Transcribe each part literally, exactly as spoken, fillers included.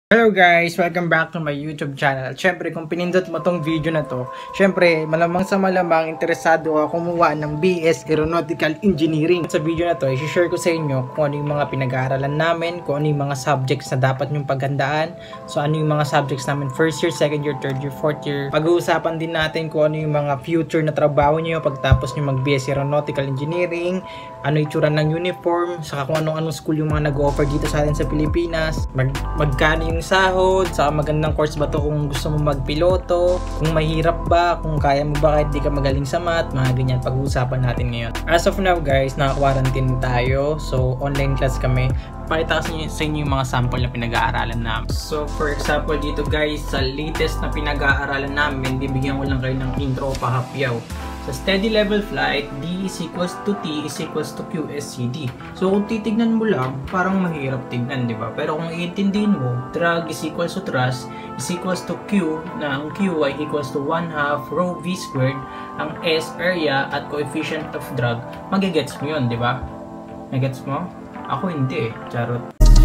Hello guys! Welcome back to my YouTube channel. Syempre, kung pinindot mo tong video na to, syempre, malamang sa malamang interesado ka kumuha ng B S Aeronautical Engineering. Sa video na to, i-share ko sa inyo kung ano yung mga pinag-aaralan namin, kung ano yung mga subjects na dapat nyong paghandaan. So, ano yung mga subjects namin first year, second year, third year, fourth year. Pag-uusapan din natin kung ano yung mga future na trabaho nyo pagtapos nyo mag-B S Aeronautical Engineering, ano yung tsura ng uniform, saka kung anong-anong school yung mga nag-offer dito sa atin sa Pilipinas, mag magkano yung sahod, saka magandang course ba to kung gusto mo magpiloto, kung mahirap ba, kung kaya mo ba kahit di ka magaling sa math, mga ganyan pag-uusapan natin ngayon. As of now guys, naka-quarantine tayo, so online class kami. Pakita ko sa inyo yung mga sample na pinag-aaralan namin. So for example dito guys, sa latest na pinag-aaralan namin, bibigyan ko lang kayo ng intro o pahapyaw. Sa steady level flight, D is equals to T is equals to Q S C D. So kung titignan mo lang, parang mahirap tignan, di ba? Pero kung iintindihin mo, drag is equals to thrust is equals to Q, na ang Q ay equals to one half rho V squared, ang S area at coefficient of drag, magigets mo yun, di ba? Magigets mo? Ako hindi eh, charot.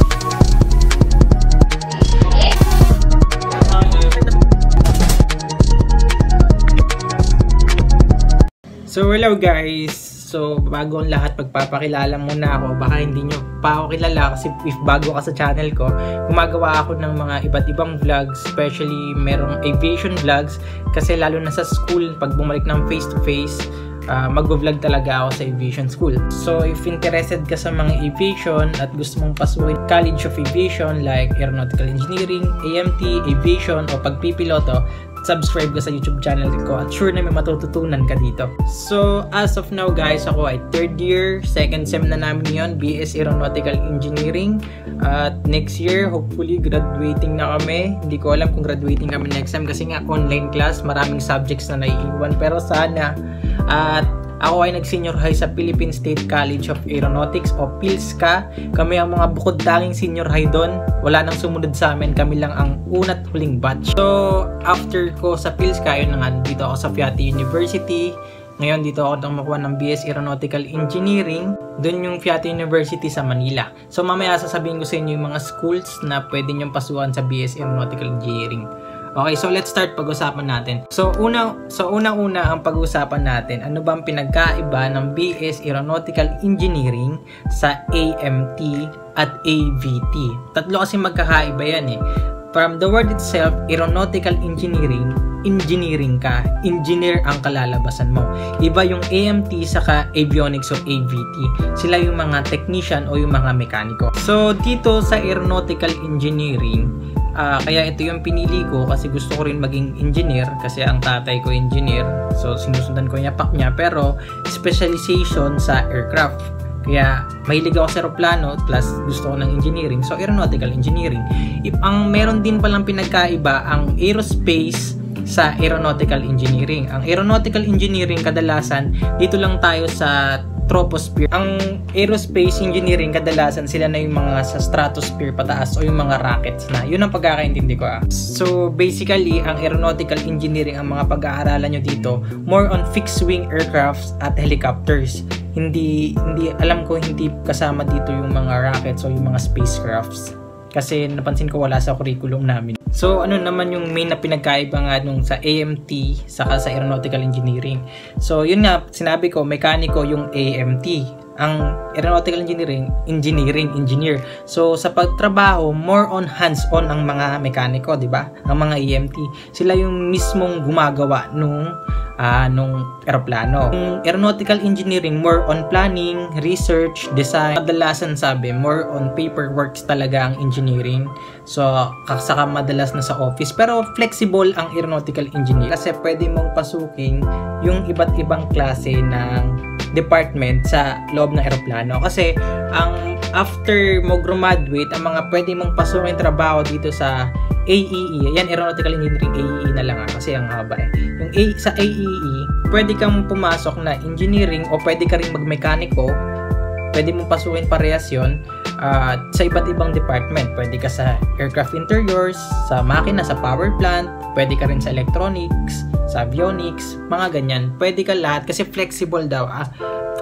So hello guys, so bago ang lahat pagpapakilala muna ako, baka hindi nyo pa ako kilala kasi if bago ka sa channel ko, gumagawa ako ng mga iba't ibang vlogs, especially merong aviation vlogs kasi lalo na sa school pag bumalik ng face to face, uh, mag-vlog talaga ako sa aviation school. So if interested ka sa mga aviation at gusto mong pasukin College of Aviation like Aeronautical Engineering, A M T, Aviation o pagpipiloto, subscribe ka sa YouTube channel ko at sure na may matututunan ka dito. So, as of now guys, ako ay third year, second sem na namin yon, B S Aeronautical Engineering. At next year, hopefully, graduating na kami. Hindi ko alam kung graduating kami next sem kasi nga online class, maraming subjects na naiiwan. Pero sana, at ako ay nag-senior high sa Philippine State College of Aeronautics o Philsca. Kami ang mga bukod tanging senior high doon. Wala nang sumunod sa amin. Kami lang ang una't huling batch. So, after ko sa Philsca, yun na nga, dito ako sa Feati University. Ngayon, dito ako nang makuha ng B S Aeronautical Engineering. Doon yung Feati University sa Manila. So, mamaya sasabihin ko sa inyo yung mga schools na pwede nyong pasukan sa B S Aeronautical Engineering. Okay, so let's start pag-usapan natin. So, una, so unang-una ang pag-usapan natin, ano bang pinagkaiba ng B S Aeronautical Engineering sa A M T at A V T? Tatlo kasi magkakaiba yan eh. From the word itself, Aeronautical Engineering, engineering ka, engineer ang kalalabasan mo. Iba yung A M T saka Avionics o A V T. Sila yung mga technician o yung mga mekaniko. So, dito sa Aeronautical Engineering, Uh, kaya ito yung pinili ko kasi gusto ko rin maging engineer kasi ang tatay ko engineer, so sinusundan ko yung yapak niya, pero specialization sa aircraft. Kaya mahilig ako sa aeroplano plus gusto ko ng engineering, so aeronautical engineering. If, ang meron din palang pinagkaiba ang aerospace sa aeronautical engineering. Ang aeronautical engineering kadalasan dito lang tayo sa troposphere. Ang aerospace engineering kadalasan sila na yung mga sa stratosphere pataas o yung mga rockets na. Yun ang pagkakaintindi ko ah. So basically, ang aeronautical engineering, ang mga pag-aaralan nyo dito, more on fixed wing aircrafts at helicopters. Hindi, hindi alam ko hindi kasama dito yung mga rockets o yung mga spacecrafts. Kasi napansin ko wala sa curriculum namin. So ano naman yung main na pinagkaiba nga nung sa A M T saka sa Aeronautical Engineering? So yun nga, sinabi ko, mekaniko yung A M T. Ang Aeronautical Engineering, engineering, engineer. So sa pagtrabaho, more on hands-on ang mga mekaniko, di ba? Ang mga A M T. Sila yung mismong gumagawa nung uh, nung eroplano. Yung Aeronautical Engineering, more on planning, research, design. Kadalasan sabi, more on paperwork talaga ang engineering. So saka madalas na sa office. Pero flexible ang Aeronautical Engineering kasi pwede mong pasukin yung iba't ibang klase ng department sa loob ng eroplano. Kasi ang after mo graduate, ang mga pwede mong pasukin trabaho dito sa A E E, yan Aeronautical Engineering A E E na lang ah, kasi ang haba eh. Yung A, sa A E E, pwede kang pumasok na engineering o pwede ka rin magmekaniko. Pwede mong pasukin parehas yun uh, sa iba't ibang department. Pwede ka sa aircraft interiors, sa makina, sa power plant, pwede ka rin sa electronics, sa avionics, mga ganyan. Pwede ka lahat kasi flexible daw. Ah.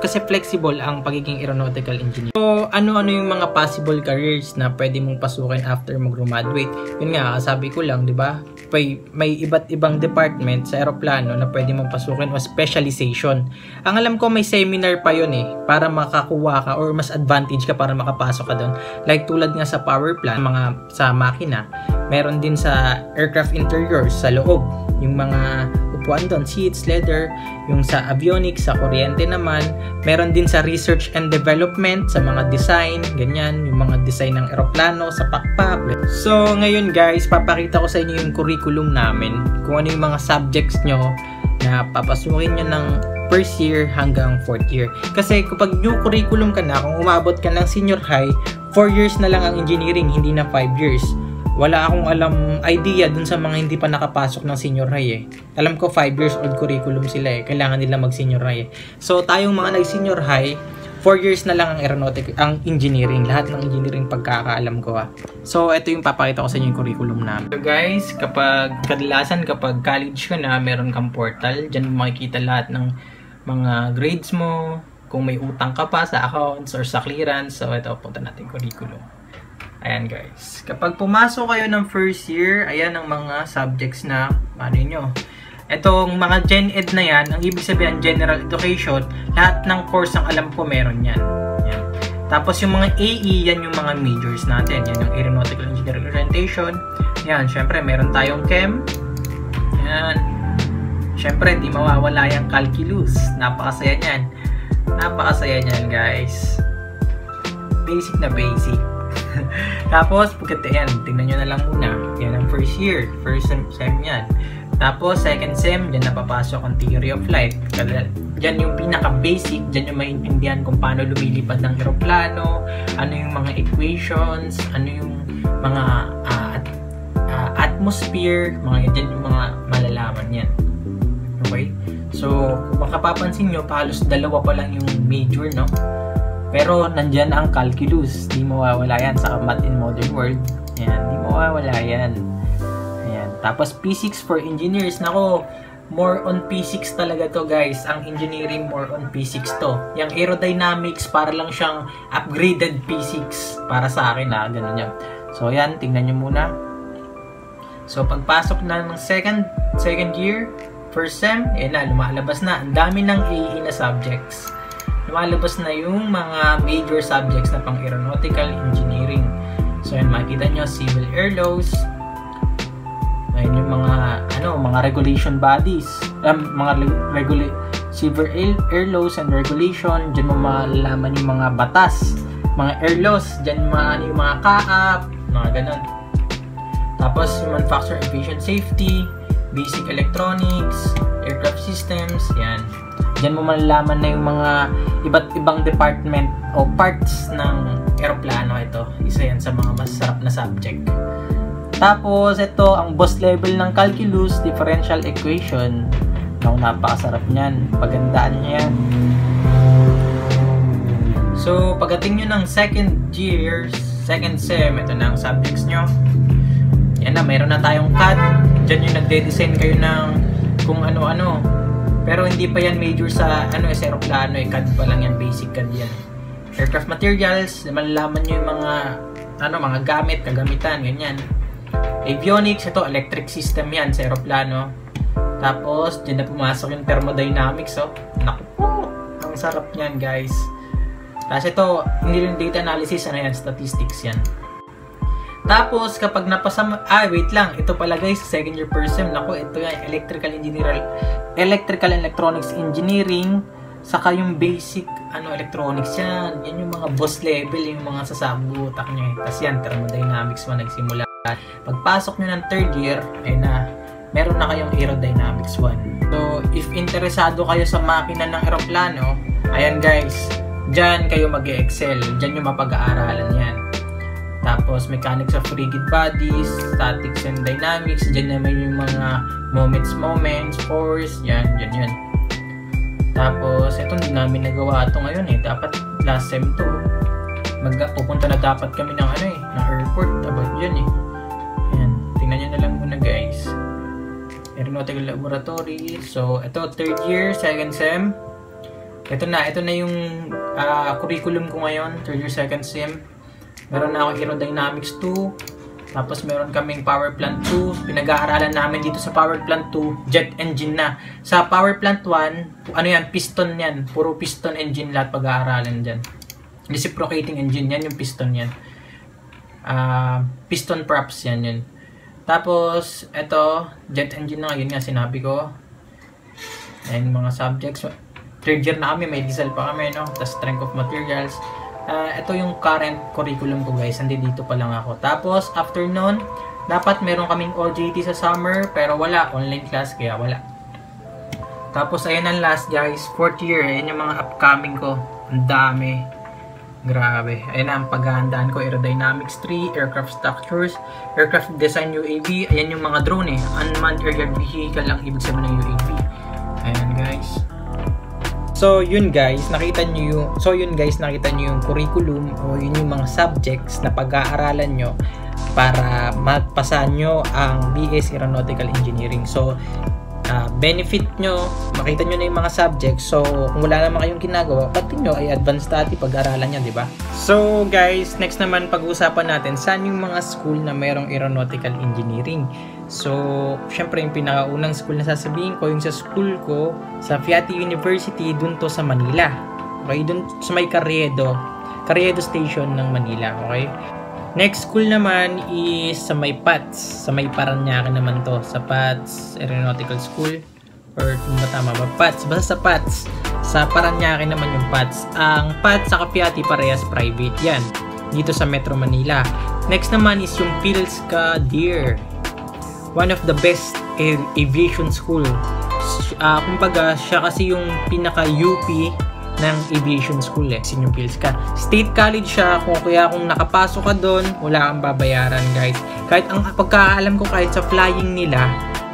kasi flexible ang pagiging aeronautical engineer. So, ano-ano yung mga possible careers na pwede mong pasukin after mo graduate? Yun nga, sabi ko lang, di ba? May, may iba't ibang department sa aeroplano na pwede mong pasukin o specialization. Ang alam ko, may seminar pa yun eh, para makakuha ka or mas advantage ka para makapasok ka doon. Like tulad nga sa power plant, mga sa makina, meron din sa aircraft interiors, sa loob, yung mga upuan doon, seats, leather, yung sa avionics, sa kuryente naman, meron din sa research and development, sa mga design, ganyan, yung mga design ng eroplano, sa pakpak. So, ngayon guys, papakita ko sa inyo yung curriculum namin, kung ano yung mga subjects nyo na papasukin nyo ng first year hanggang fourth year. Kasi kapag new curriculum ka na, kung umabot ka ng senior high, four years na lang ang engineering, hindi na five years. Wala akong alam idea dun sa mga hindi pa nakapasok ng senior high eh. Alam ko five years old curriculum sila eh. Kailangan nila mag senior high eh. So tayong mga nag senior high, four years na lang ang aeronautic, ang engineering. Lahat ng engineering pagkakaalam ko ah. So ito yung papakita ko sa inyo yung curriculum namin. So guys, kapag kadalasan kapag college ka na, meron kang portal. Diyan mo makikita lahat ng mga grades mo. Kung may utang ka pa sa accounts or sa clearance. So ito, punta natin curriculum. Ayan guys, kapag pumasok kayo ng first year, ayan ang mga subjects na ano nyo. Itong mga Gen Ed na yan, ang ibig sabihin General Education, lahat ng course ang alam ko meron yan. Yan. Tapos yung mga A E, yan yung mga majors natin. Yan yung Aeronautical Engineering Orientation. Yan, syempre meron tayong Chem. Yan. Syempre, di mawawala yung Calculus. Napakasaya niyan. Napakasaya niyan guys. Basic na basic. Tapos, pagkat yan, tingnan nyo na lang muna. Yan ang first year. First sem, sem yan. Tapos, second sem, dyan napapasok ang theory of flight. Dyan yung pinaka-basic. Dyan yung maintindihan kung paano lumilipad ng aeroplano, ano yung mga equations, ano yung mga uh, uh, atmosphere, mga dyan yung mga malalaman yan. Okay? So, kung makapapansin nyo, halos dalawa pa lang yung major, no? Pero nandyan ang calculus, di mawawala yan sa math in modern world. Ayan, di mawawala yan. Ayan. Tapos physics for engineers, nako, more on physics talaga to guys. Ang engineering more on physics to. Yung aerodynamics para lang siyang upgraded physics para sa akin ha, ganun yan. So ayan, tingnan nyo muna. So pagpasok na ng second second year, first sem, ayan na, lumalabas na. Ang dami ng A E na subjects. Lumalabas na yung mga major subjects na pang aeronautical engineering. So yan, makikita nyo, civil air laws. Ayun yung mga ano, mga regulation bodies. Um, mga regula civil air, air laws and regulation. Diyan mo malalaman yung mga batas, mga air laws. Diyan mo yung mga C A A P, mga ganun. Tapos yung manufacturing aviation safety, basic electronics, aircraft systems, yan. Diyan mo malalaman na yung mga iba't ibang department o parts ng aeroplano. Ito, isa yan sa mga masarap na subject. Tapos, ito, ang boss level ng calculus, differential equation. No, napakasarap niyan. Pagandaan niya yan. So, pagdating nyo ng second year, second sem, ito na ang subjects nyo. Yan na, mayroon na tayong C A D. Diyan yung nagde-design kayo ng kung ano-ano. Pero hindi pa yan major sa ano eh, sa aeroplano eh. C A D pa lang yan, basic C A D yan. Aircraft materials, malalaman nyo yung mga ano, mga gamit, kagamitan, ganyan. Avionics, ito, electric system yan sa aeroplano. Tapos, dyan na pumasok yung thermodynamics, oh. Naku po, ang sarap niyan, guys. Tapos ito, hindi yung data analysis, ano yan, statistics yan. Tapos, kapag napasa, ah, wait lang, ito pala guys, second year first sem, naku, ito yan, electrical engineering, electrical and electronics engineering, saka yung basic, ano, electronics yan, yan yung mga boss level, yung mga sasabutak nyo eh. Tapos yan, thermodynamics mo nagsimula. Pagpasok nyo ng third year, ay na, meron na kayong aerodynamics one. So, if interesado kayo sa makina ng aeroplano, ayan guys, dyan kayo mag-e-excel, dyan yung mapag-aaralan yan. Tapos, mechanics of rigid bodies, statics and dynamics, dyan naman yung mga moments, moments, force, yan, dyan, yan. Tapos, ito hindi namin nagawa ito ngayon eh. Dapat last sem to. Magpupunta na dapat kami ng ano eh, ng airport, about dyan eh. Yan, tingnan nyo na lang muna guys. Aeronautical laboratory. So, ito, third year, second sem. ito na, ito na yung uh, curriculum ko ngayon, third year second sem. Meron na ako Aerodynamics two. Tapos meron kaming Power Plant two. Pinag-aaralan namin dito sa Power Plant two, jet engine na. Sa Power Plant one, ano yan, piston yan. Puro piston engine lahat pag-aaralan dyan. Reciprocating engine, yan yung piston yan. Uh, piston props yan yun. Tapos, ito, jet engine na, yun nga sinabi ko. Ayan yung mga subjects. Third year na kami, may diesel pa kami, no? Tapos strength of materials. Uh, ito yung current curriculum ko guys, hindi dito pa lang ako. Tapos after nun, dapat meron kaming O J T sa summer, pero wala, online class kaya wala. Tapos ayan ang last guys, fourth year, ayan yung mga upcoming ko. Ang dami, grabe. Ayan ang paghahandaan ko, Aerodynamics three, Aircraft Structures, Aircraft Design U A V. Ayan yung mga drone eh, Unmanned Aerial Vehicle lang ibig sabihin ng U A V. Ayan guys. So yun guys, nakita niyo yung so yun guys, nakita niyo yung curriculum o yun yung mga subjects na pag-aaralan nyo para magpasa nyo ang B S Aeronautical Engineering. So uh, benefit nyo, makita nyo na yung mga subjects. So kung wala naman kayong ginagawa, pati nyo ay advanced study pag-aaralan nyo, di ba? So guys, next naman pag-uusapan natin saan yung mga school na mayroong Aeronautical Engineering. So, syempre yung pinakaunang school na sasabihin ko, yung sa school ko, sa Feati University, dun to sa Manila. Okay, dun sa may Carriedo, Carriedo Station ng Manila, okay? Next school naman is sa may P A T S, sa may Paranaque naman to, sa P A T S Aeronautical School, or kung ba tama ba, P A T S, basta sa P A T S, sa Paranaque naman yung P A T S. Ang P A T S sa Feati parehas private, yan, dito sa Metro Manila. Next naman is yung Philsca Deer. One of the best aviation school. Uh, kumbaga, siya kasi yung pinaka-U P ng aviation school eh. Yung Philsca. State college siya, kung kaya kung nakapasok ka doon, wala kang babayaran guys. Kahit ang pagkakaalam ko, kahit sa flying nila,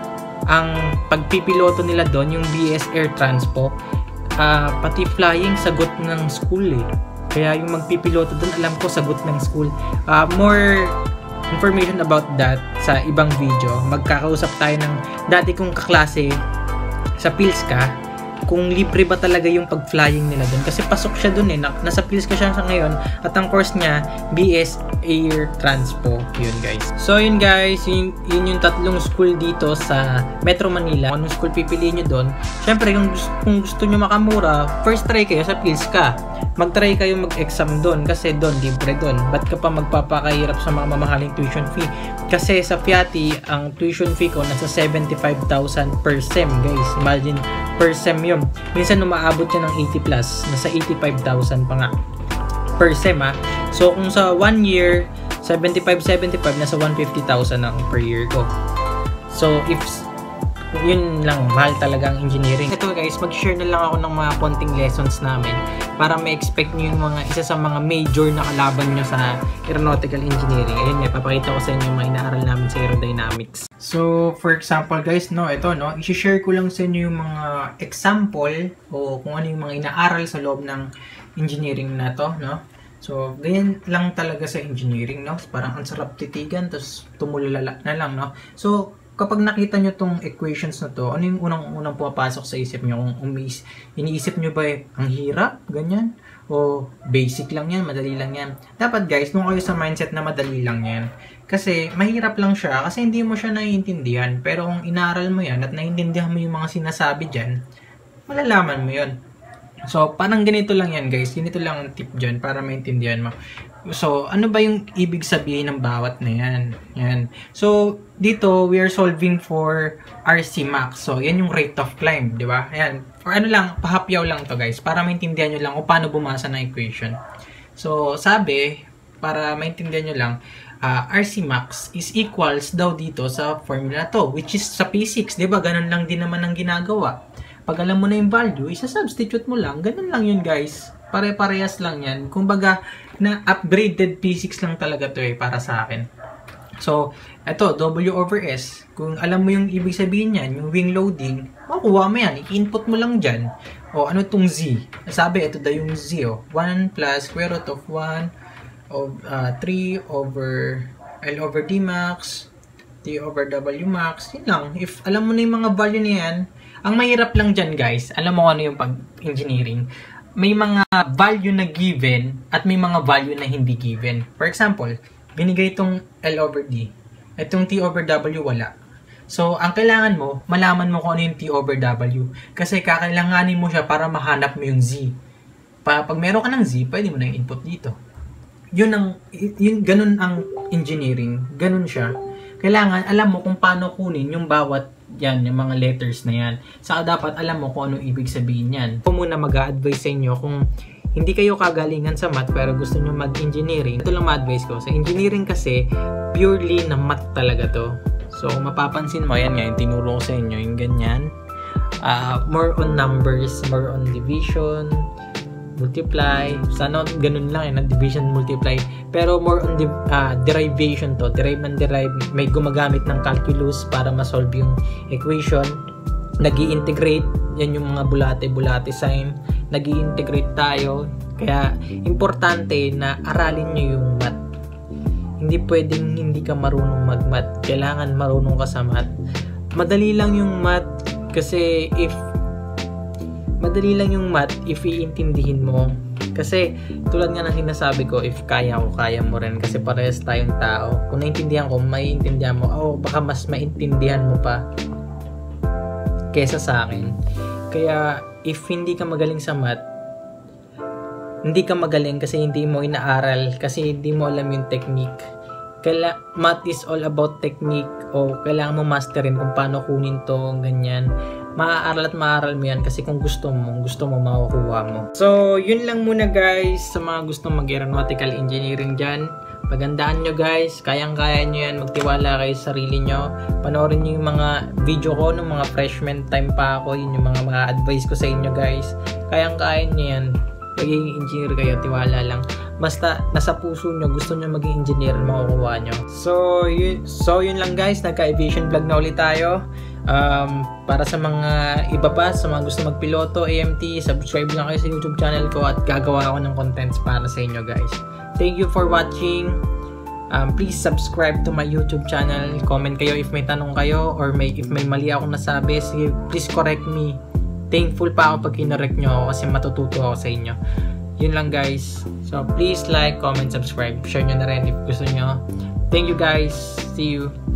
ang pagpipiloto nila doon, yung B S Air Transpo, uh, pati flying, sagot ng school eh. Kaya yung magpipiloto doon, alam ko, sagot ng school. Uh, more information about that sa ibang video. Magkakausap tayo ng dati kong kaklase sa Philsca kung libre ba talaga yung pag-flying nila doon. Kasi pasok siya doon eh. Nasa Philsca siya sa ngayon at ang course niya B S Air Transpo. Yun guys. So yun guys, yun, yun yung tatlong school dito sa Metro Manila. Anong school pipiliin nyo doon? Siyempre kung, kung gusto nyo makamura, first try kayo sa Philsca. Mag-try kayo mag-exam doon kasi doon libre doon. Ba't ka pa magpapakahirap sa mga mamahaling tuition fee? Kasi sa Feati, ang tuition fee ko nasa seventy-five thousand per sem guys. Imagine, per sem yun. Minsan umaabot siya ng eighty plus. Nasa eighty-five thousand pa nga per sem ha. So kung sa one year, seventy-five seventy-five, nasa one hundred fifty thousand ang per year ko. So if yun lang, mahal talaga ang engineering. Ito guys, mag-share na lang ako ng mga konting lessons namin para ma-expect nyo yung mga isa sa mga major na kalaban nyo sa Aeronautical Engineering. Ayun nga, papakita ko sa inyo yung mga inaaral namin sa Aerodynamics. So, for example guys, no, ito no, i-share ko lang sa inyo yung mga example o kung ano yung mga inaaral sa loob ng engineering na to, no. So, ganyan lang talaga sa engineering, no. Parang ang sarap titigan, tapos tumulala na lang, no. So, kapag nakita nyo tong equations na to, ano yung unang-unang pumapasok sa isip nyo? Kung umis, iniisip nyo ba eh, ang hirap? Ganyan? O basic lang yan? Madali lang yan? Dapat guys, nung kayo sa mindset na madali lang yan. Kasi mahirap lang siya kasi hindi mo siya naiintindihan. Pero kung inaral mo yan at naiintindihan mo yung mga sinasabi dyan, malalaman mo yun. So, parang ganito lang yan guys. Ganito lang ang tip dyan para maintindihan mo. So, ano ba yung ibig sabihin ng bawat na yan? Yan. So, dito, we are solving for R C max. So, yan yung rate of climb, di ba? Ayan. Or ano lang, pahapyaw lang to guys. Para maintindihan nyo lang kung paano bumasa ng equation. So, sabi, para maintindihan nyo lang, uh, R C max is equals daw dito sa formula na to. Which is sa physics, di ba? Ganun lang din naman ang ginagawa. Pag alam mo na yung value, isa-substitute mo lang. Ganun lang yun guys. Pare-parehas lang yan. Kumbaga, na upgraded physics lang talaga to eh, para sa akin. So, eto, W over S. Kung alam mo yung ibig sabihin yan, yung wing loading, makuha mo yan. I-input mo lang dyan. O, ano tong Z? Sabi, ito daw yung Z, o. one plus square root of one of uh, three over L over D max T over W max, yun lang. If alam mo na yung mga value na yan, ang mahirap lang dyan guys, alam mo ano yung pag-engineering, may mga value na given at may mga value na hindi given. For example, binigay itong L over D. Itong T over W wala. So, ang kailangan mo, malaman mo kung ano yung T over W. Kasi kakailanganin mo siya para mahanap mo yung Z. Pa, pag meron ka ng Z, pwede mo na yung input dito. Yun ang, yun, ganun ang engineering. Ganun siya. Kailangan, alam mo kung paano kunin yung bawat yan, yung mga letters na yan. Saka dapat alam mo kung ano ibig sabihin yan. Ako muna mag-a-advise sa inyo kung hindi kayo kagalingan sa math pero gusto nyo mag-engineering. Ito lang ma-advise ko. Sa engineering kasi, purely na math talaga to. So, mapapansin mo, yan nga, yung tinuro ko sa inyo, yung ganyan. Uh, more on numbers, more on division, multiply. Sana ganun lang, eh, division, multiply. Pero more on the, uh, derivation to. Derive and derive. May gumagamit ng calculus para ma-solve yung equation. Nag-i-integrate. Yan yung mga bulate-bulate sign. Nag-i-integrate tayo. Kaya, importante na aralin nyo yung math. Hindi pwedeng hindi ka marunong mag-math. Kailangan marunong ka sa math. Madali lang yung math kasi if madali lang yung math if iintindihin mo. Kasi tulad nga ng sinasabi ko, if kaya ko, kaya mo rin. Kasi parehas tayong tao. Kung naintindihan ko, maiintindihan mo. Oh, baka mas maintindihan mo pa kesa sa akin. Kaya if hindi ka magaling sa math, hindi ka magaling kasi hindi mo inaaral, kasi hindi mo alam yung technique. Kaila, math is all about technique o kailangan mo masterin kung paano kunin to, ganyan. Maaaral at maaaral mo yan kasi kung gusto mo, gusto mo makukuha mo. So, yun lang muna guys sa mga gustong mag-aeronautical engineering dyan. Pagandaan nyo guys, kayang-kaya nyo yan, magtiwala kayo sa sarili nyo. Panoorin nyo yung mga video ko nung mga freshman time pa ako, yun yung mga, mga advice ko sa inyo guys. Kayang-kaya nyo yan. Magiging engineer kayo, tiwala lang. Basta nasa puso nyo, gusto nyo maging engineer, makukuha nyo. So yun, so yun lang guys, nagka-aviation vlog na ulit tayo. Um, para sa mga iba pa, sa mga gusto magpiloto, A M T, subscribe lang kayo sa YouTube channel ko at gagawa ako ng contents para sa inyo guys. Thank you for watching. Um, please subscribe to my YouTube channel. Comment kayo if may tanong kayo or may, if may mali akong nasabi, sige, please correct me. Thankful pa ako pag kinorek nyo ako kasi matututo ako sa inyo. Yun lang guys. So please like, comment, subscribe. Share nyo na rin if gusto nyo. Thank you guys. See you.